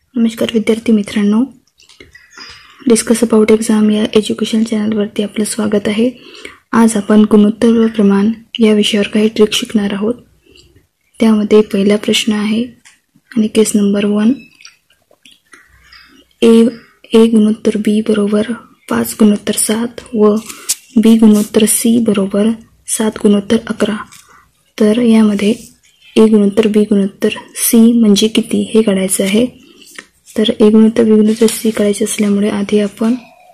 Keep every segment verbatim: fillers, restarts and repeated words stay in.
नमस्कार विद्यार्थी मित्रांनो, डिस्कस अबाउट एक्झाम या एज्युकेशन चॅनलवरती आपलं स्वागत आहे। आज आपण गुणोत्तर व प्रमाण या विषयावर काही ट्रिक शिकणार आहोत। त्यामध्ये पहिला प्रश्न आहे आणि केस नंबर वन, ए ए गुणोत्तर बी बरोबर पाच गुणोत्तर सात व बी गुणोत्तर सी बरोबर सात गुणोत्तर अकरा। तर यामध्ये ए गुणोत्तर बी गुणोत्तर सी म्हणजे किती हे काढायचं आहे। तर ए गुणोत्तर बी गुणोत्तर सी काढायचे असल्यामुळे आधी आपण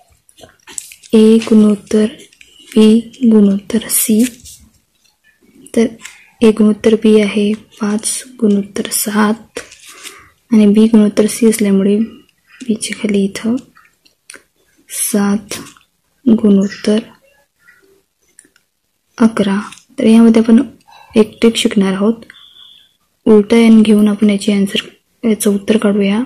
ए गुणोत्तर बी गुणोत्तर सी, तर ए गुणोत्तर बी आहे पाच गुणोत्तर सात आणि बी गुणोत्तर सी असल्यामुळे बीच्या खाली इथं सात गुणोत्तर अकरा। तर यामध्ये आपण एक ट्रिक शिकणार आहोत। उलटा एन घेऊन आपण याची आन्सर याचं उत्तर काढूया।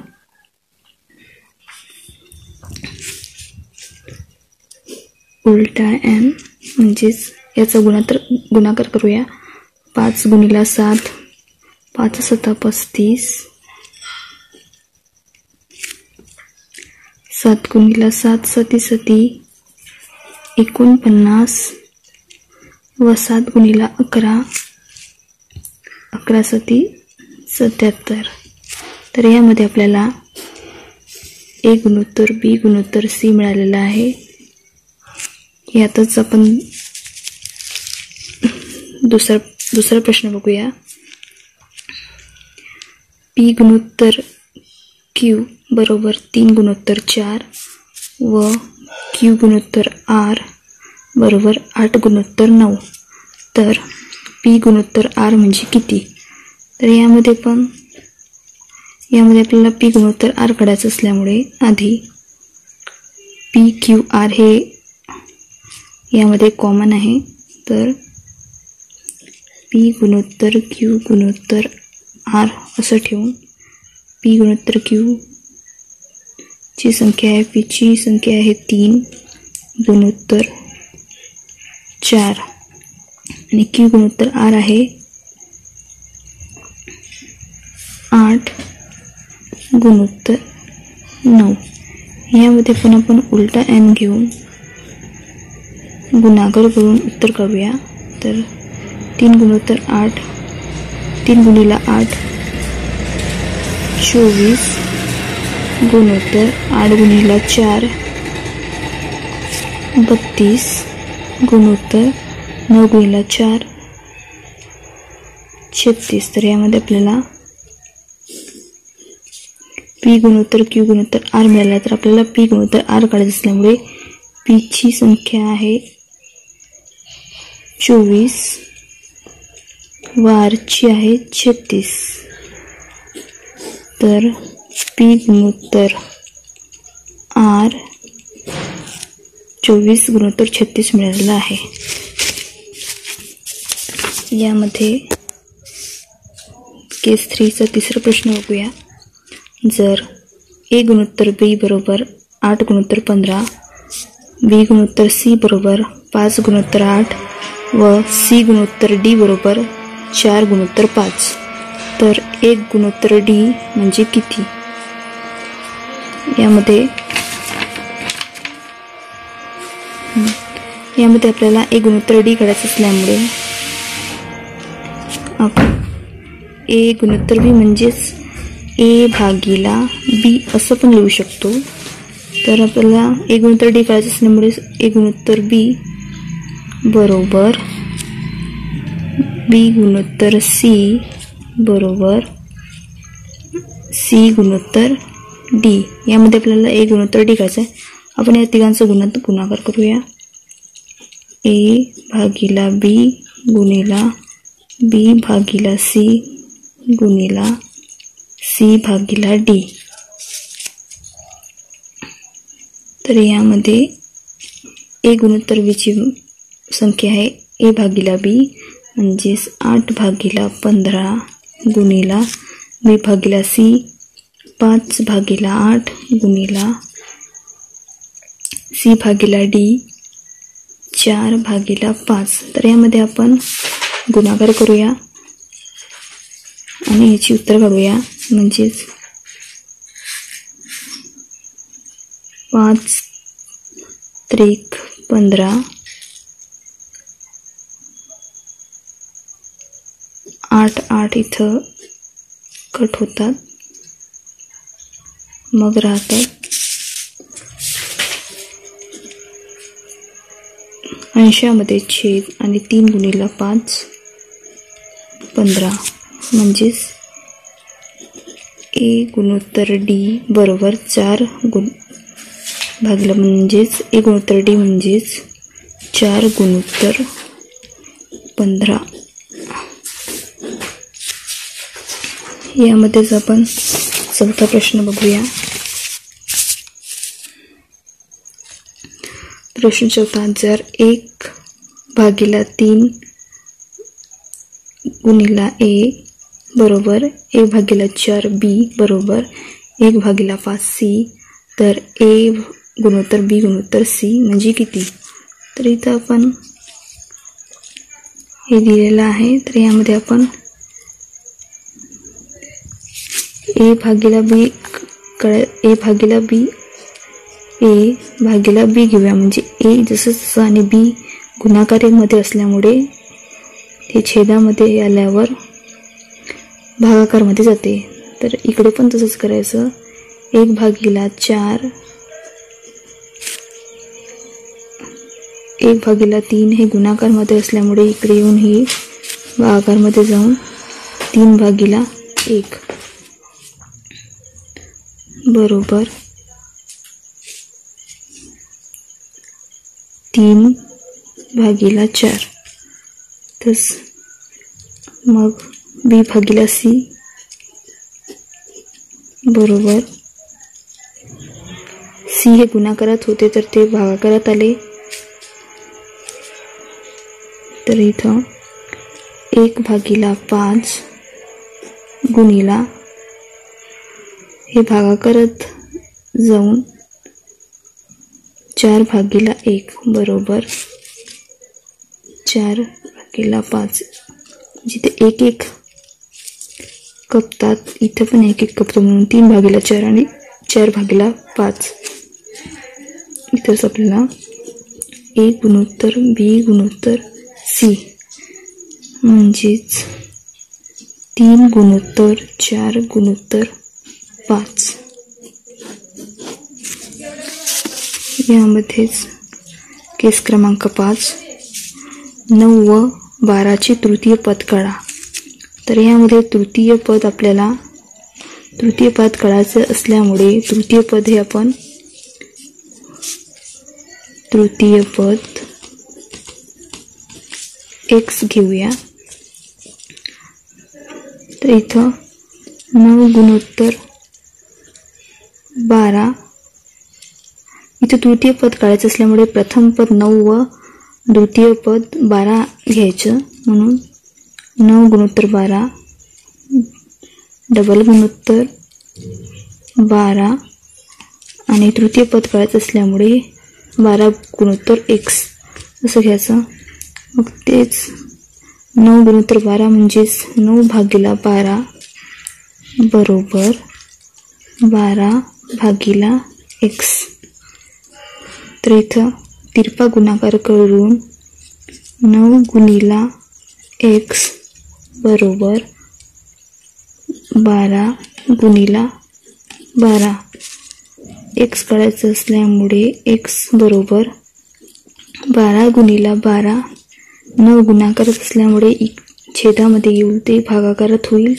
उलटा एन म्हणजेच याचा गुणाकार गुणाकार करूया। पाच गुणिला सात, पाच सता पस्तीस, सात गुणिला सात सती सती एकोणपन्नास व सात गुणिला अकरा, अकरा सती सत्याहत्तर। तर यामध्ये आपल्याला ए गुणोत्तर बी गुणोत्तर सी मिळालेला आहे। यातच आपण दुसरा दुसरा प्रश्न बघूया। पी गुणोत्तर क्यू बरोबर तीन गुणोत्तर चार व क्यू गुणोत्तर आर बरोबर आठ गुणोत्तर नऊ। तर पी गुणोत्तर आर म्हणजे किती? तर यामध्ये पण यामध्ये आपल्याला पी गुणोत्तर आर काढायचं असल्यामुळे आधी पी क्यू आर हे यामध्ये कॉमन आहे। तर पी गुणोत्तर क्यू गुणोत्तर आर असं ठेवून पी गुणोत्तर क्यू ची संख्या आहे, पी ची संख्या आहे तीन गुणोत्तर चार आणि क्यू गुणोत्तर आर आहे आठ गुणोत्तर नऊ। यामध्ये पण आपण उलटा एन घेऊन गुणाकार करून उत्तर काढूया। तर तीन गुणोत्तर आठ, तीन गुणिला आठ चोवीस गुणोत्तर आठ गुणिला चार बत्तीस गुणोत्तर नऊ गुणिला चार छत्तीस। तर यामध्ये आपल्याला पी गुणोत्तर क्यू गुणोत्तर आर मिळाला। तर आपल्याला पी गुणोत्तर आर काढायचं असल्यामुळे पी ची संख्या आहे चोवीस व आर ची आहे छत्तीस। तर पी गुणोत्तर आर चोवीस गुणोत्तर छत्तीस मिळालेला आहे। यामध्ये केस थ्रीचा तिसरा प्रश्न बघूया। जर ए गुणोत्तर बी बरोबर आठ गुणोत्तर पंधरा, बी गुणोत्तर सी बरोबर पाच गुणोत्तर आठ व सी गुणोत्तर डी बरोबर चार गुणोत्तर पाच, तर एक गुणोत्तर डी म्हणजे किती? यामध्ये यामध्ये आपल्याला एक गुणोत्तर डी काढायचं असल्यामुळे आपण ए गुणोत्तर बी म्हणजेच ए भागीला बी असं पण लिहू शकतो। तर आपल्याला ए गुणोत्तर डी काढायचं असल्यामुळे ए गुणोत्तर बी बरोबर बी गुणोत्तर सी बरोबर सी गुणोत्तर डी। यामध्ये आपल्याला ए गुणोत्तर डी काढायचं आहे। आपण या तिघांचा गुणा गुणाकार करूया। ए भागीला बी गुणिला बी भागीला सी गुणिला सी भागीला डी। तर यामध्ये ए गुणोत्तर बी ची संख्या आहे ए भागीला बी म्हणजेच आठ भागीला पंधरा गुणिला बी भागीला सी पाच भागीला आठ गुणिला सी भागीला डी चार भागीला पाच। तर यामध्ये आपण गुणाकार करूया आणि याची उत्तर काढूया। म्हणजेच पाच त्रिक पंधरा, आठ आठ इथं कट होतात, मग राहतात अंशामध्ये छेद आणि तीन गुणिला पाच पंधरा, म्हणजेच ए गुणोत्तर डी बरोबर चार गुण भागिले, म्हणजेच ए गुणोत्तर डी म्हणजेच चार गुणोत्तर पंधरा. यामध्येच आपण चौथा प्रश्न बघूया. प्रश्न चौथा, जर एक भागिला तीन गुणिला ए बरोबर एक भागिला चार बी बरोबर एक भागिला पाच सी, तर ए गुणोत्तर बी गुणोत्तर सी म्हणजे किती? तर इथं आपण हे दिलेलं आहे. तर यामध्ये आपण ए भागिला बी ए भागिला बी ए भागिला बी घेऊया. म्हणजे ए जसं जसं आणि बी गुणाकारामध्ये असल्यामुळे ते छेदामध्ये आल्यावर भागाकारमध्ये जाते. तर इकडे पण तसंच करायचं. एक भागिला चार एक भागिला तीन हे गुणाकारमध्ये असल्यामुळे इकडे येऊन ही भागाकारमध्ये जाऊन तीन भागिला एक बरोबर तीन भागिला चार. तस मग बी भागिला सी बरोबर सी हे गुणाकारात होते तर ते भागाकारात आले. तर इथं एक भागिला पाच गुणिला हे भागाकारात जाऊन चार भागिला एक बरोबर चार भागिला पाच. जिथे एक एक कपतात इथं पण एक एक कपतो, म्हणून तीन भागिला चार आणि चार भागिला पाच. इथंच आपल्याला ए गुणोत्तर बी गुणोत्तर सी म्हणजेच तीन गुणोत्तर चार गुणोत्तर पाच. यामध्येच केस क्रमांक पाच, नऊ व बाराचे तृतीय पद काढा. तर यामध्ये तृतीय पद आपल्याला तृतीय पद काढायचे असल्यामुळे तृतीय पद हे आपण तृतीय पद एक्स घेऊया. तर इथं नऊ गुणोत्तर बारा, इथं तृतीय पद काढायचं असल्यामुळे प्रथम पद नऊ व द्वितीय पद बारा घ्यायचं, म्हणून नऊ गुणोत्तर बारा डबल गुणोत्तर बारा आणि तृतीय पद काढायचं असल्यामुळे बारा गुणोत्तर एक्स असं घ्यायचं. मग तेच नऊ गुणोत्तर बारा म्हणजेच नऊ भागिला बारा बरोबर बारा भागिला एक्स. तर इथं तिरपा गुणाकार करून नऊ गुणिला एक्स बरोबर बारा गुणिला बारा. एक्स काढायचं असल्यामुळे एक्स बरोबर बारा गुणिला बारा. नऊ गुणाकारत असल्यामुळे छेदामध्ये येऊन ते भागाकारात होईल.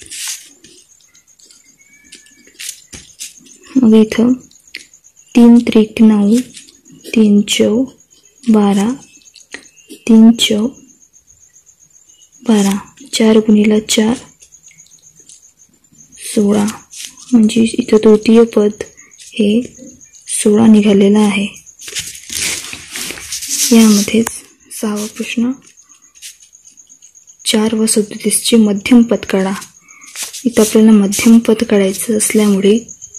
मग इथं तीन त्रिक नऊ, तीन चौ बारा, तीन चौ बारा, चार गुणिला चार सोळा, म्हणजे इथं तृतीय पद हे सोळा निघालेलं आहे. यामध्येच सहावा प्रश्न, चार व सदोतीसचे मध्यम पद काढा. इथं आपल्याला मध्यम पद काढायचं असल्यामुळे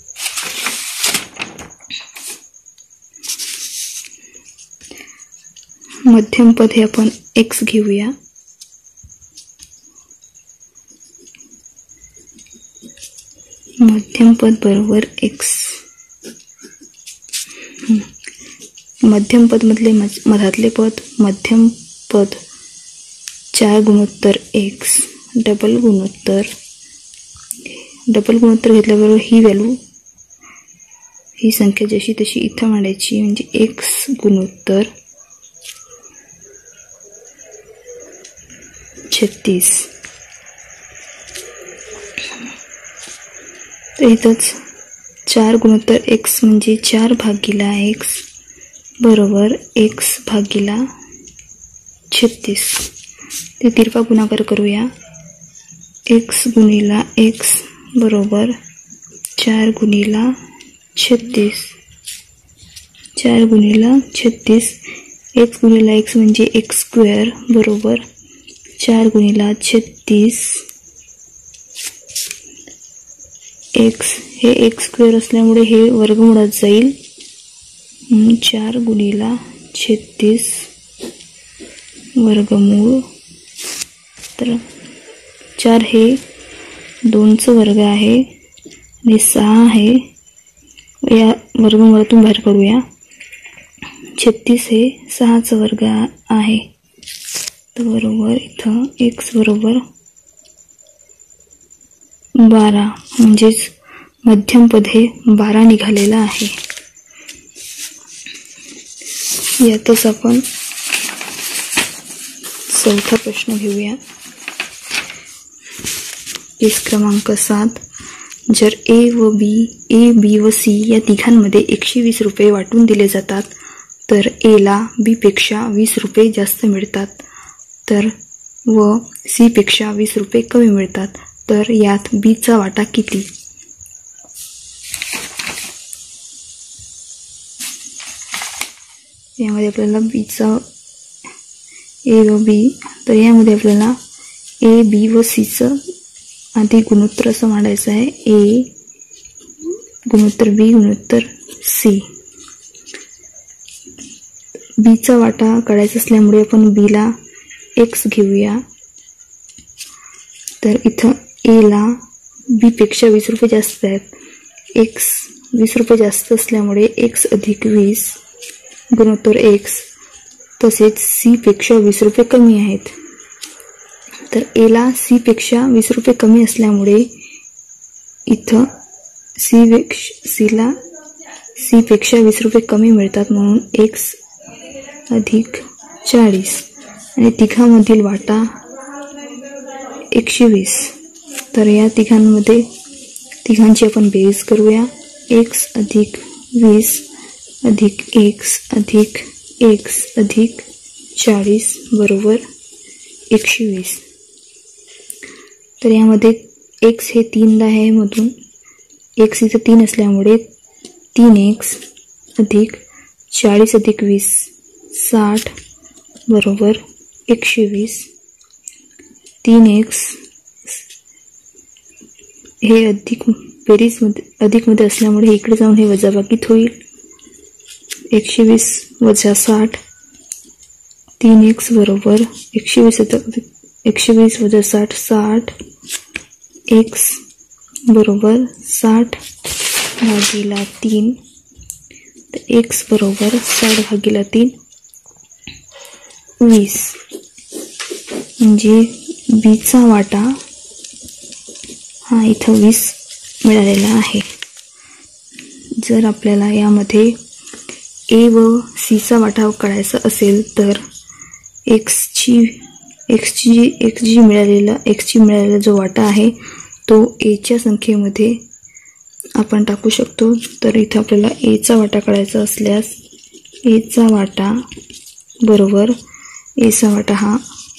मध्यम पद हे आपण एक्स घेऊया. मध्यम पद बरोबर एक्स मध्यम पदमधले मधातले पद मध्यम पद चार गुणोत्तर एक्स डबल गुणोत्तर डबल गुणोत्तर घेतल्याबरोबर ही व्हॅल्यू ही संख्या जशी तशी इथं मांडायची म्हणजे एक्स गुणोत्तर छत्तीस. तर इथंच चार गुणोत्तर एक्स म्हणजे चार भागीला एक्स बरोबर एक्स भागीला छत्तीस. ते तिरपा गुणाकार करूया. एक्स गुणिला एक्स बरोबर चार गुणिला छत्तीस. चार गुणिला छत्तीस. एक्स गुणिला एक्स म्हणजे एक्स स्क्वेअर बरोबर चार गुणिला छत्तीस. एक्स हे एक्स स्क्वेअर असल्यामुळे हे वर्गमुळात जाईल. चार गुणिला छत्तीस वर्गमूळ. तर चार हे दोनचं वर्ग आहे आणि सहा आहे. या वर्गमूळातून बाहेर करूया. छत्तीस हे सहाचं वर्ग आहे. तर बरोबर इथं एक्स बरोबर बारा म्हणजेच मध्यम पद हे बारा निघालेलं आहे. यातच आपण चौथा प्रश्न घेऊया. केस क्रमांक सात. जर ए व बी ए बी व सी या तिघांमध्ये एकशे वीस रुपये वाटून दिले जातात तर एला बी पेक्षा वीस रुपये जास्त मिळतात तर व सी पेक्षा वीस रुपये कमी मिळतात तर यात बीचा वाटा किती? यामध्ये आपल्याला बीचा ए व बी तर यामध्ये आपल्याला ए बी व सीचं आधी गुणोत्तर असं मांडायचं आहे. ए गुणोत्तर बी गुणोत्तर सी. बीचा वाटा काढायचा असल्यामुळे आपण बीला एक्स घेऊया. तर इथं एला बी पेक्षा वीस रुपये जास्त आहेत. एक्स वीस रुपये जास्त असल्यामुळे एक्स अधिक वीस गुणोत्तर एक्स. तसेच सी पेक्षा वीस रुपये कमी आहेत. तर एला सी पेक्षा वीस रुपये कमी असल्यामुळे इथं सी पेक्षा सीला सी पेक्षा वीस रुपये कमी मिळतात म्हणून एक्स अधिक चाळीस आणि तिघांमधील वाटा एकशे वीस. तर या तिघांमध्ये तिघांची आपण बेरीज करूया. एक्स अधिक वीस अधिक एक्स अधिक एक्स अधिक चाळीस बरोबर एकशे वीस. तर यामध्ये एक्स हे तीनदा आहे मधून एक्स इथं तीन असल्यामुळे तीन एक्स अधिक चाळीस अधिक वीस साठ बरोबर एकशे वीस. तीन एक्स हे अधिक बेरीजमध्ये अधिकमध्ये असल्यामुळे हे इकडे जाऊन हे वजाबाकीत होईल. एकशे वीस वजा साठ. तीन एक्स बरोबर एकशे वीस एकशे वीस वजा साठ साठ. एक्स बरोबर साठ भागीला तीन. तर एक्स बरोबर साठ भागीला तीन वीस. म्हणजे बीचा वाटा हा इथं वीस मिळालेला आहे. जर आपल्याला यामध्ये ए व सीचा वाटा काढायचा असेल तर एक्सची एक्सची जी एक्स जी मिळालेला एक्सची मिळालेला जो वाटा आहे तो एच्या संख्येमध्ये आपण टाकू शकतो. तर इथं आपल्याला एचा वाटा काढायचा असल्यास एचा वाटा बरोबर एचा वाटा हा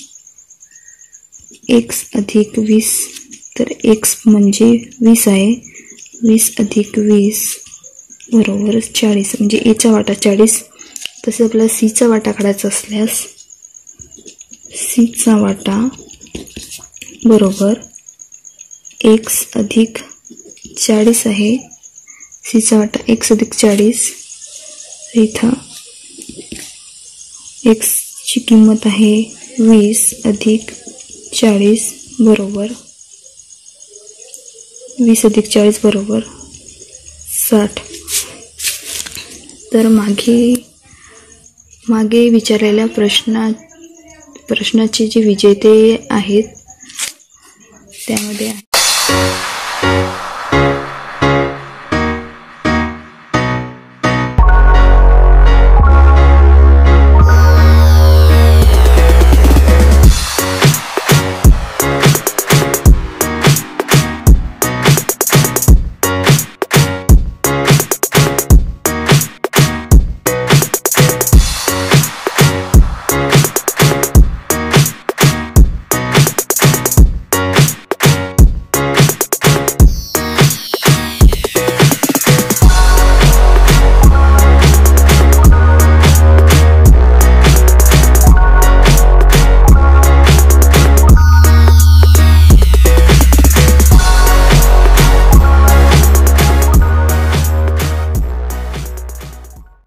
एक्स अधिक वीस. तर एक्स म्हणजे वीस आहे. वीस अधिक वीस बरोबर चाळीस म्हणजे एचा वाटा चाळीस. तसेच आपल्याला सीचा वाटा काढायचा असल्यास सीचा वाटा बरोबर एक्स अधिक चाळीस आहे. सीचा वाटा एक्स अधिक चाळीस. इथं एक्सची किंमत आहे वीस अधिक चाळीस बरोबर वीस अधिक चाळीस बरोबर साठ. तर मागे मागे विचारलेल्या प्रश्ना प्रश्नाचे जे विजेते आहेत त्यामध्ये आहे